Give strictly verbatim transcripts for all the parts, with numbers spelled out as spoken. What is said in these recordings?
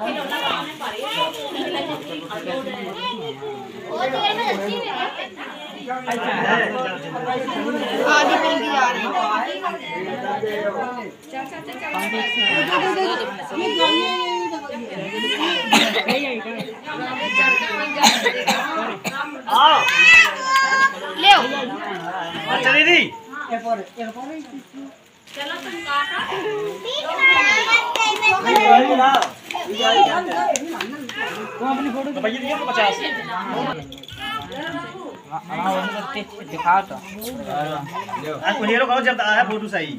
आधी जल्दी आ रही ले अच्छा दीदी चलो तुम काटो अपनी फोटो भैया दिया तो पचास दिखाओ तो आज को हीरो करो जब आया फोटो सही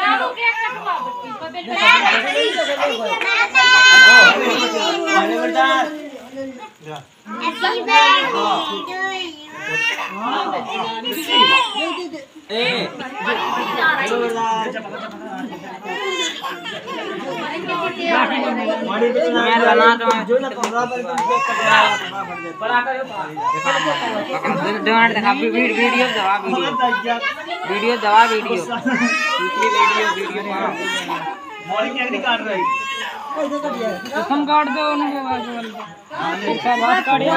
वीडियो दवा वीडियो दवा वीडियो वीडियो वीडियो मॉर्निंग कैसे काट रही तुम काट दो उनको बात काटिए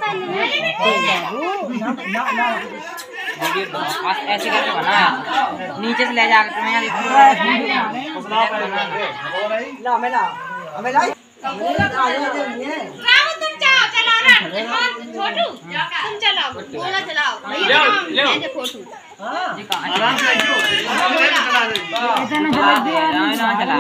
वीडियो ऐसे करके बनाया नीचे से ले जाकर तुम्हें ला मैं ला हमें ला रामू तुम जाओ चलाओ ना छोटू तुम चलाओ बोला चलाओ भैया ले फोटो आराम से आइयो चला दे इतना चला दिया ना चला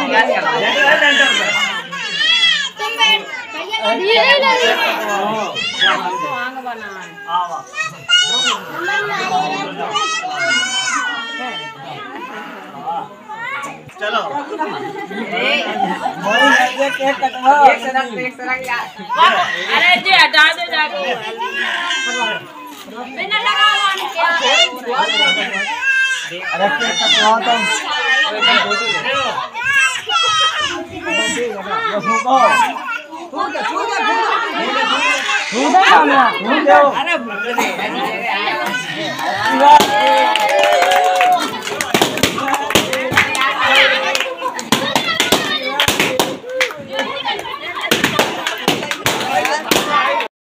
तुम बैठ भैया धीरे धीरे आंग बना आवा चलो एक एक कटवा एक सरक एक सरक यार अरे जी हटा दो जाके बिना लगाओ क्या अरे केक कटवा तो ये फूको फूको फूको फूको फूको अरे